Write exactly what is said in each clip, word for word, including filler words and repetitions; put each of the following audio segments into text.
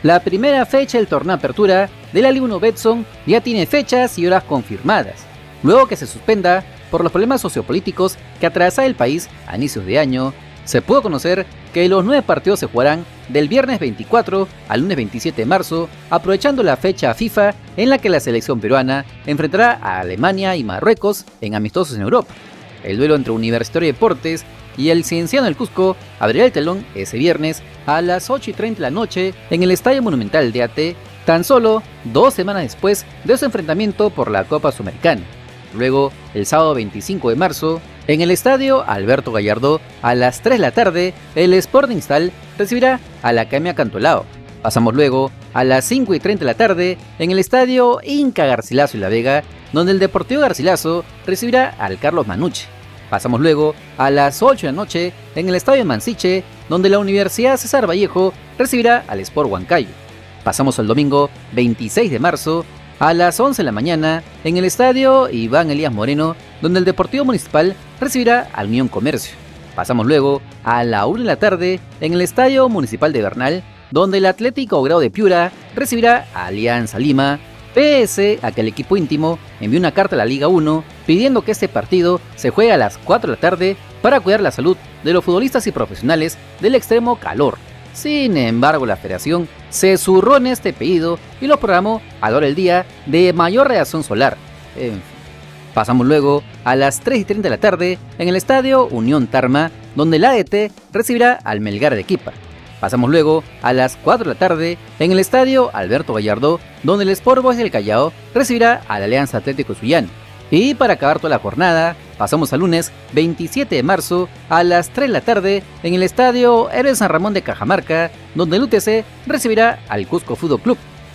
La primera fecha del torneo Apertura de la Liga uno Betson ya tiene fechas y horas confirmadas, luego que se suspenda por los problemas sociopolíticos que atraviesa el país a inicios de año. Se pudo conocer que los nueve partidos se jugarán del viernes veinticuatro al lunes veintisiete de marzo, aprovechando la fecha FIFA en la que la selección peruana enfrentará a Alemania y Marruecos en amistosos en Europa. El duelo entre Universitario de Deportes y el Cienciano del Cusco abrirá el telón ese viernes a las ocho y treinta de la noche en el Estadio Monumental de A T, tan solo dos semanas después de su enfrentamiento por la Copa Sudamericana. Luego, el sábado veinticinco de marzo, en el Estadio Alberto Gallardo, a las tres de la tarde, el Sporting Cristal recibirá a la Academia Cantolao. Pasamos luego a las cinco y treinta de la tarde en el Estadio Inca Garcilaso y La Vega, donde el Deportivo Garcilaso recibirá al Carlos Manucci. Pasamos luego a las ocho de la noche en el Estadio Mansiche, donde la Universidad César Vallejo recibirá al Sport Huancayo. Pasamos al domingo veintiséis de marzo a las once de la mañana en el Estadio Iván Elías Moreno, donde el Deportivo Municipal recibirá al Unión Comercio. Pasamos luego a la una de la tarde en el Estadio Municipal de Bernal, donde el Atlético Grau de Piura recibirá a Alianza Lima, pese a que el equipo íntimo envió una carta a la Liga uno pidiendo que este partido se juegue a las cuatro de la tarde para cuidar la salud de los futbolistas y profesionales del extremo calor. Sin embargo, la federación se zurró en este pedido y lo programó a la hora del día de mayor radiación solar. En fin. Pasamos luego a las tres y treinta de la tarde en el Estadio Unión Tarma, donde el A D T recibirá al Melgar de Arequipa. Pasamos luego a las cuatro de la tarde en el Estadio Alberto Gallardo, donde el Sport Boys del Callao recibirá a la Alianza Atlético Zullano. Y para acabar toda la jornada, pasamos al lunes veintisiete de marzo a las tres de la tarde en el Estadio Héroes San Ramón de Cajamarca, donde el U T C recibirá al Cusco Fútbol Club.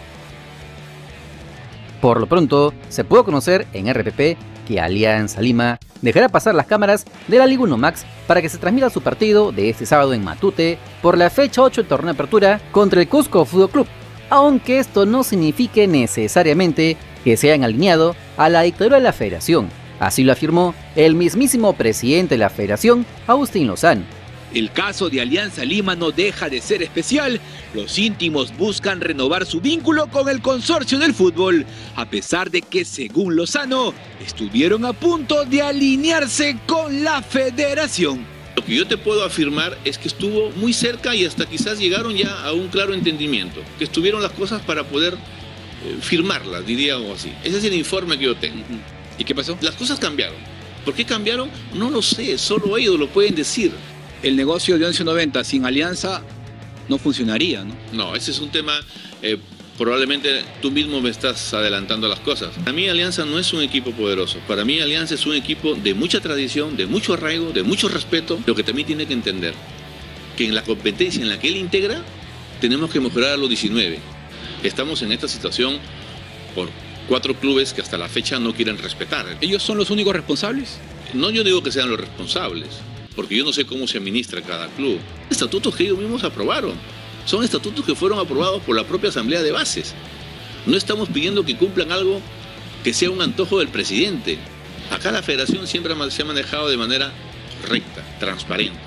Por lo pronto, se pudo conocer en R P P que Alianza Lima dejará pasar las cámaras de la Liga uno Max para que se transmita su partido de este sábado en Matute por la fecha ocho del torneo de apertura contra el Cusco Fútbol Club, aunque esto no signifique necesariamente que se hayan alineado a la dictadura de la federación. Así lo afirmó el mismísimo presidente de la federación, Agustín Lozano. El caso de Alianza Lima no deja de ser especial. Los íntimos buscan renovar su vínculo con el consorcio del fútbol, a pesar de que, según Lozano, estuvieron a punto de alinearse con la federación. Lo que yo te puedo afirmar es que estuvo muy cerca y hasta quizás llegaron ya a un claro entendimiento, que estuvieron las cosas para poder eh, firmarlas, diríamos así. Ese es el informe que yo tengo. ¿Y qué pasó? Las cosas cambiaron. ¿Por qué cambiaron? No lo sé, solo ellos lo pueden decir. El negocio de once noventa sin alianza no funcionaría, ¿no? No, ese es un tema, eh, probablemente tú mismo me estás adelantando las cosas. Para mí Alianza no es un equipo poderoso, para mí Alianza es un equipo de mucha tradición, de mucho arraigo, de mucho respeto, lo que también tiene que entender, que en la competencia en la que él integra, tenemos que mejorar a los diecinueve. Estamos en esta situación por cuatro clubes que hasta la fecha no quieren respetar. ¿Ellos son los únicos responsables? No, yo digo que sean los responsables, porque yo no sé cómo se administra cada club. Estatutos que ellos mismos aprobaron. Son estatutos que fueron aprobados por la propia Asamblea de Bases. No estamos pidiendo que cumplan algo que sea un antojo del presidente. Acá la federación siempre se ha manejado de manera correcta, transparente.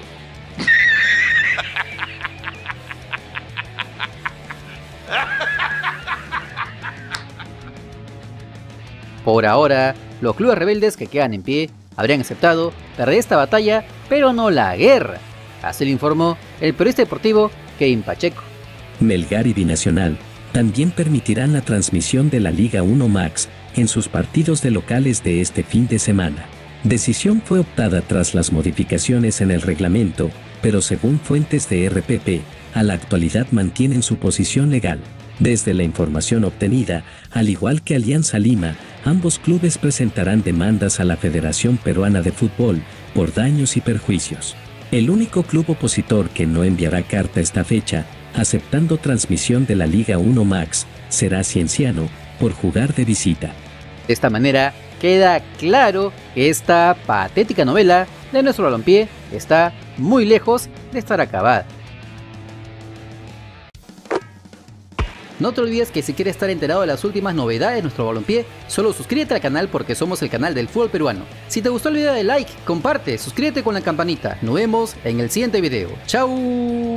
Por ahora, los clubes rebeldes que quedan en pie habrían aceptado perder esta batalla, pero no la guerra. Así lo informó el periodista deportivo Kevin Pacheco. Melgar y Binacional también permitirán la transmisión de la Liga uno Max en sus partidos de locales de este fin de semana. Decisión fue optada tras las modificaciones en el reglamento, pero según fuentes de R P P, a la actualidad mantienen su posición legal. Desde la información obtenida, al igual que Alianza Lima, ambos clubes presentarán demandas a la Federación Peruana de Fútbol por daños y perjuicios. El único club opositor que no enviará carta esta fecha, aceptando transmisión de la Liga uno Max, será Cienciano, por jugar de visita. De esta manera, queda claro que esta patética novela de nuestro balompié está muy lejos de estar acabada. No te olvides que si quieres estar enterado de las últimas novedades de nuestro balompié, solo suscríbete al canal porque somos el canal del fútbol peruano. Si te gustó el video, dale like, comparte, suscríbete con la campanita. Nos vemos en el siguiente video. ¡Chao!